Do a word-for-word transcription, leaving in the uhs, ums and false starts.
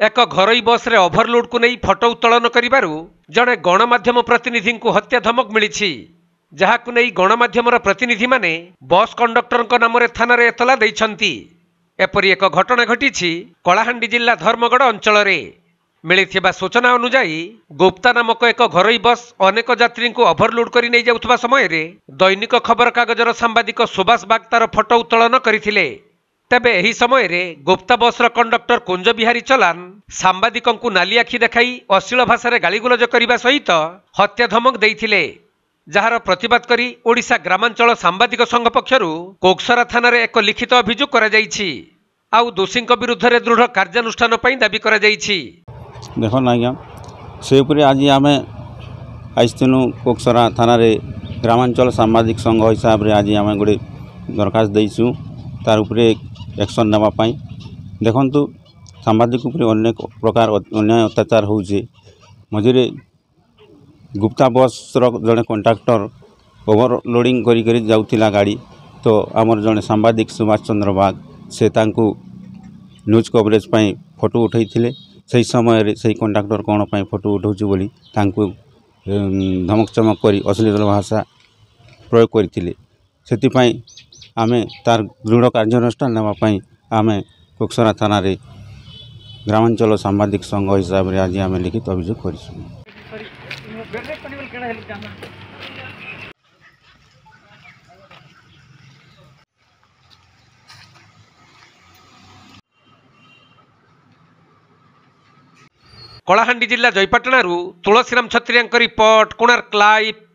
एक घरोई बस रे ओभरलोड को नहीं फटो उत्तोलन करिबारु जड़े गणमाध्यम प्रतिनिधि को हत्या धमक मिली जहाकु नहीं गणमाध्यम प्रतिनिधि माने बस कंडक्टर नाम थाना रे एतला दैछंती। एपरी एक घटना घटी कलाहांडी जिला धर्मगढ़ अंचल मिलिथिबा सूचना अनुसार गुप्ता नामक एक घरोई बस अनेक यात्री को ओभरलोड कर नहीं जाउथबा समय रे दैनिक खबर कागजर सांबादिक सुभाष बाग तार फटो उत्तोलन करथिले। तेबे एही समय रे गुप्ता बस कंडक्टर कुंज बिहारी चलान सांबादिक नाली आखि देखाई अश्लील भाषा गालीगुलज करने सहित हत्या धमक देइथिले। जार प्रतिवाद करी ओडिशा ग्रामांचल सांबादिक संघ पक्षर कोकसरा थाना रे एक लिखित अभियोग करा जायछि आउ दोषी विरुद्ध रे दृढ़ कार्यानुष्ठान पई दाबी करा जायछि। देखो आज्ञा से आज आम आसनु कोकसरा थाना रे ग्रामांचल सांबादिक संघ हिसाब रे आज आम गोटे दरखास्त देइछु तार उपरे एक्शन नापाई। देखु सांबादिक अनेक प्रकार अन्याय अत्याचार होउछे। मझे गुप्ता बस जड़े कंडक्टर ओवरलोडिंग करी करी जाउथिला गाड़ी तो आमर जड़े सांबादिक सुभाष चंद्र बाग से तांकु न्यूज कवरेज पाई फोटो उठैथिले। सही समय रे सही कंडक्टर कौन पाई फोटो उठाउछु बोली तांकु धमक चमक करी अश्लील भाषा प्रयोग करथिले। सेति पाई आमे तार दृढ़ कार्यानुष्ठान नापाई आमे कोकसरा थाना रे ग्रामांचल सांबादिक संघ हिसाब रे आज आमे लिखित अभियोग करिसु। कलाहांडी जिला जयपाटणारू तुलसीराम छत्रिया रिपोर्ट कोणार्क लाइव।